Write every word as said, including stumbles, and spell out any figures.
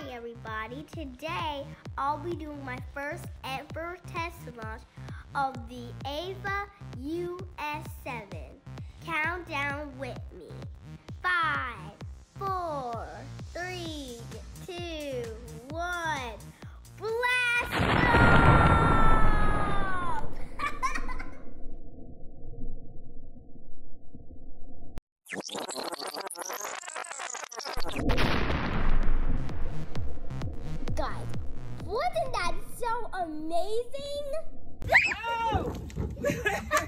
Hi everybody, today I'll be doing my first ever test launch of the Ava U S seven. Count down with me. Five, four, three, two, one. Blast off! Guys, wasn't that so amazing? Oh!